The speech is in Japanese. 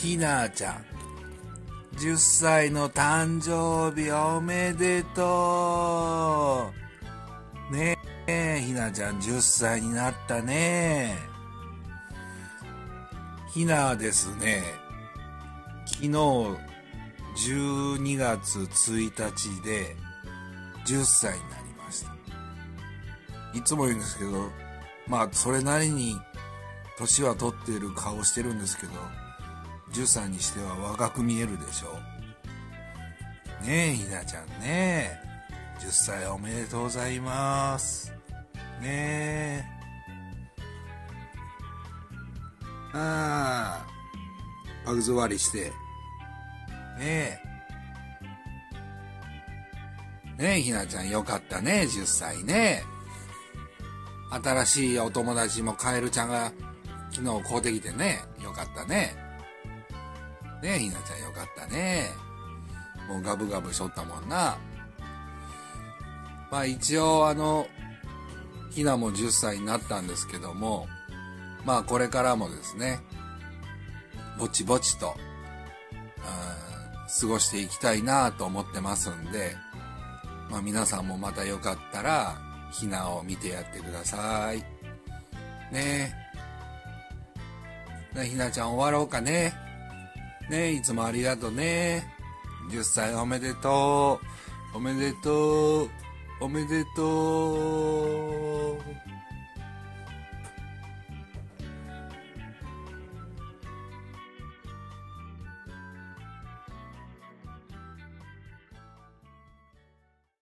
ひなちゃん、10歳の誕生日おめでとう。ねえ、ひなちゃん10歳になったね。ひなですね、昨日12月1日で10歳になりました。いつも言うんですけど、まあそれなりに年は取っている顔してるんですけど、10歳にしては若く見えるでしょう。ねえ、ひなちゃんね。10歳おめでとうございます。ねえ。パグ座りして。ねえ。ねえ、ひなちゃんよかったね、10歳ね。新しいお友達もカエルちゃんが昨日買うてきてね、よかったね。ねえ、ひなちゃんよかったね。もうガブガブしとったもんな。まあ一応ひなも10歳になったんですけども、まあこれからもですね、ぼちぼちと、過ごしていきたいなと思ってますんで、まあ皆さんもまたよかったら、ひなを見てやってください。ねえ。ねえ、ひなちゃん終わろうかね。ねえ、いつもありがとうね。10歳おめでとう。おめでとう。おめでとう。